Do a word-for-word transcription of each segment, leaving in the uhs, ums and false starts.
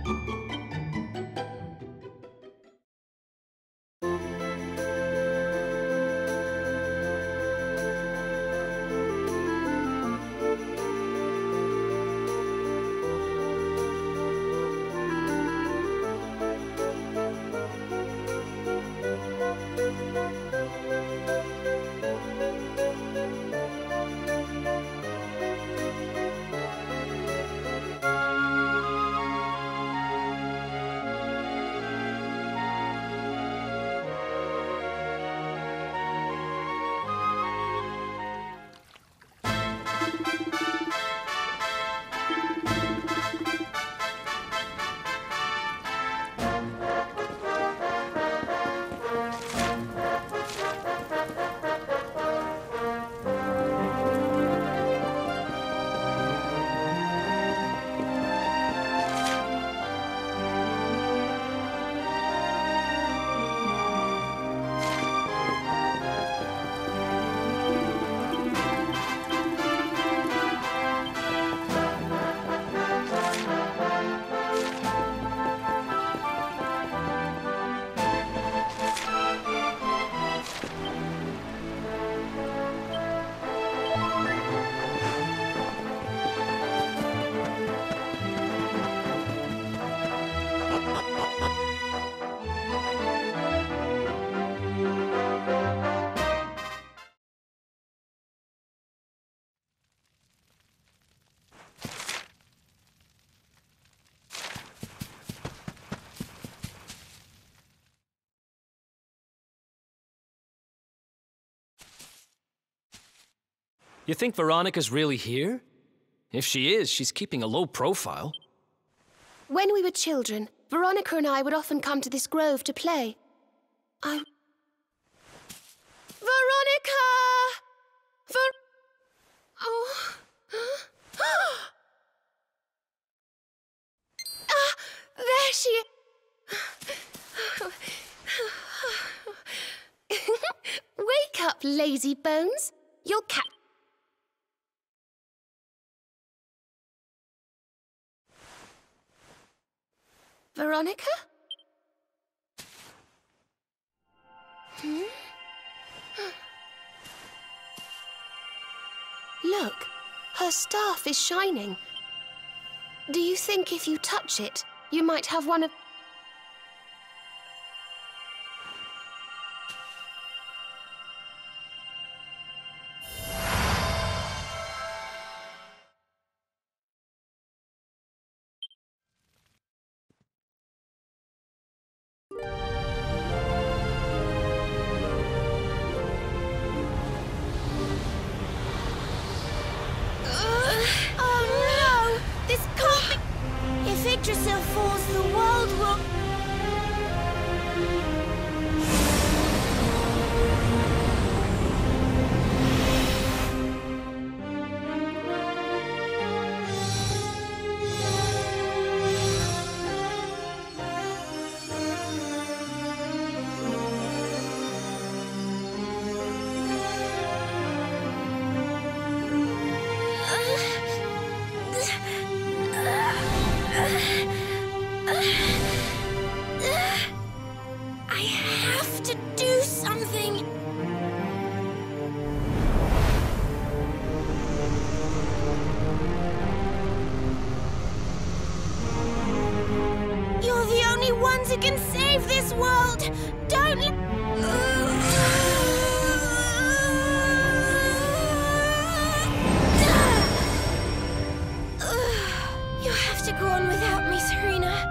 You think Veronica's really here? If she is, she's keeping a low profile. When we were children, Veronica and I would often come to this grove to play. I... Veronica! Ver... Oh... Ah! There she is! Wake up, lazy bones. You'll catch... Veronica? Hmm? Look, her staff is shining. Do you think if you touch it, you might have one of... Yggdrasil falls, the world will... I have to do something. You're the only ones who can save this world. Don't let... You have to go on without me, Serena.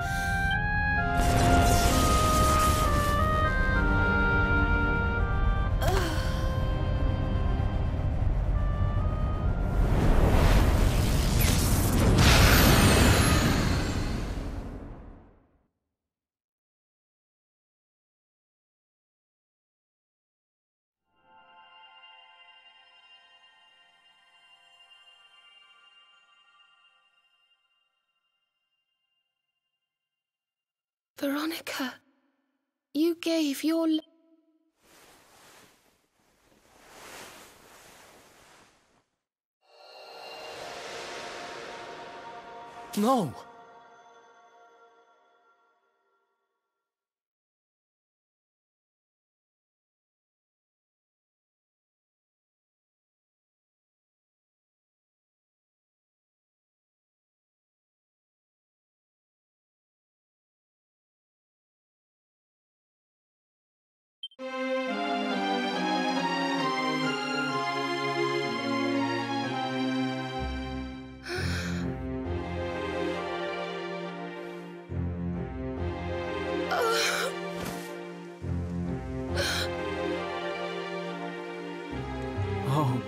Veronica, you gave your... No!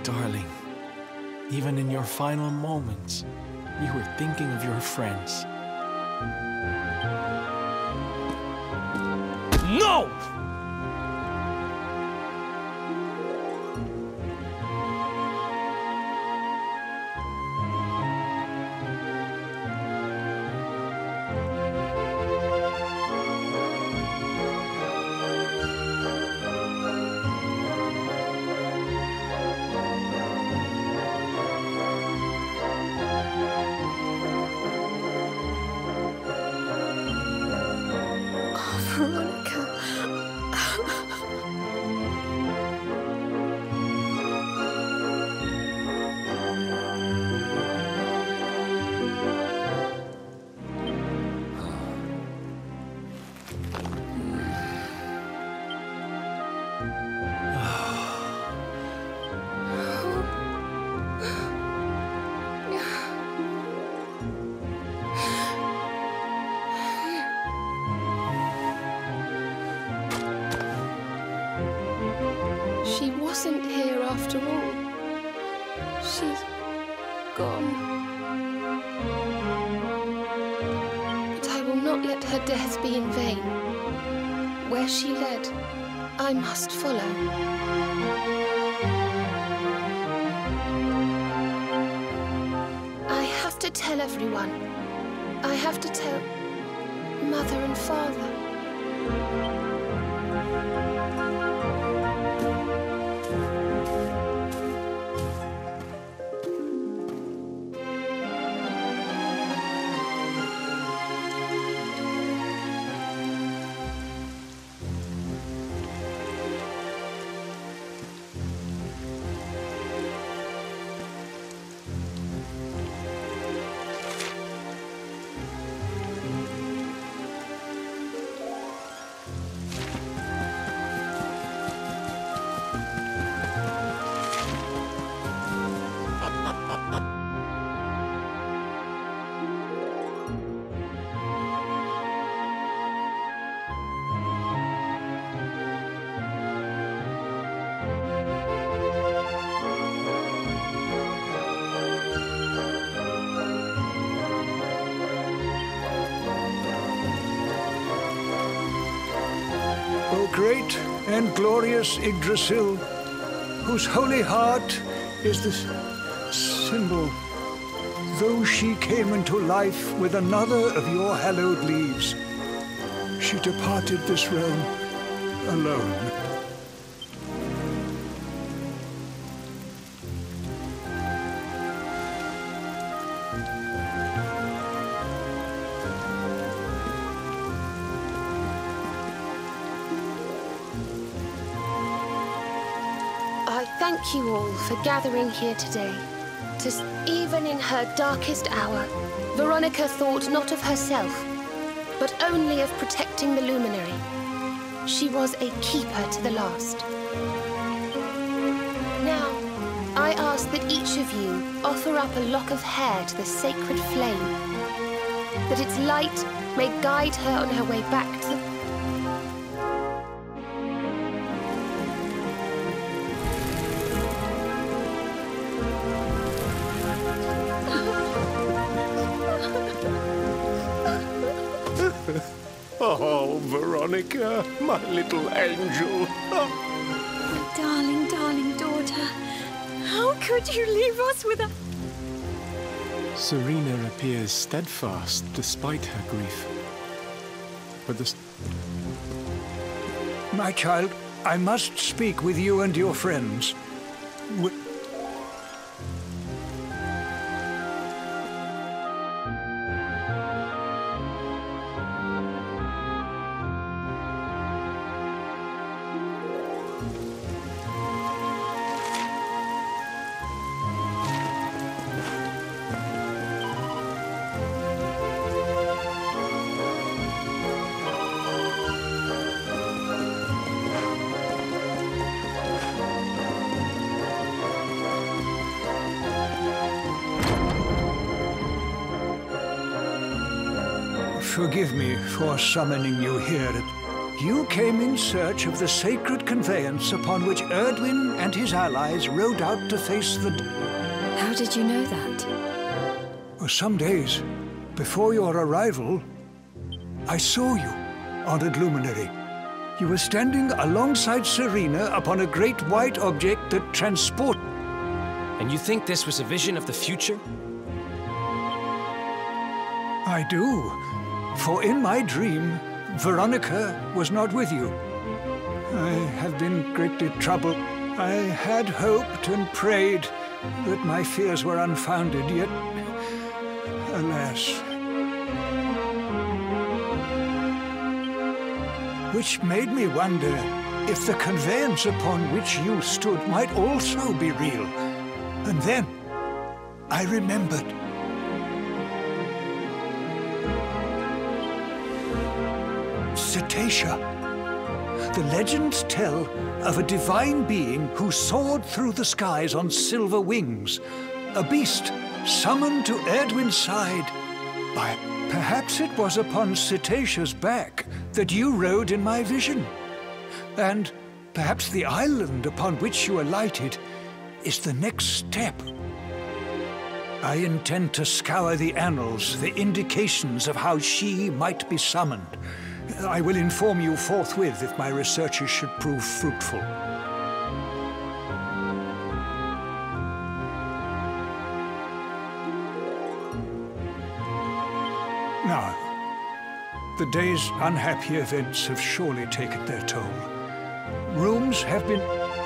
darling. Even in your final moments, you were thinking of your friends. No! Veronica. She wasn't here after all. She's gone. But I will not let her death be in vain. Where she led, I must follow. I have to tell everyone. I have to tell Mother and Father. O great and glorious Yggdrasil, whose holy heart is the symbol, though she came into life with another of your hallowed leaves, she departed this realm alone. I thank you all for gathering here today. To s- even in her darkest hour, Veronica thought not of herself, but only of protecting the luminary. She was a keeper to the last. Now, I ask that each of you offer up a lock of hair to the sacred flame, that its light may guide her on her way back to the Oh, Veronica, my little angel. Darling, darling daughter. How could you leave us with a... Serena appears steadfast despite her grief. But the... My child, I must speak with you and your friends. W- Forgive me for summoning you here at You came in search of the sacred conveyance upon which Erdwin and his allies rode out to face the... How did you know that? For some days before your arrival, I saw you, honored luminary. You were standing alongside Serena upon a great white object that transport... And you think this was a vision of the future? I do, for in my dream, Veronica was not with you. I have been greatly troubled. I had hoped and prayed that my fears were unfounded, yet, alas. Which made me wonder if the conveyance upon which you stood might also be real. And then I remembered. Cetacea. The legends tell of a divine being who soared through the skies on silver wings, a beast summoned to Erdwin's side by... Perhaps it was upon Cetacea's back that you rode in my vision. And perhaps the island upon which you alighted is the next step. I intend to scour the annals for indications of how she might be summoned. I will inform you forthwith if my researches should prove fruitful. Now, the day's unhappy events have surely taken their toll. Rooms have been...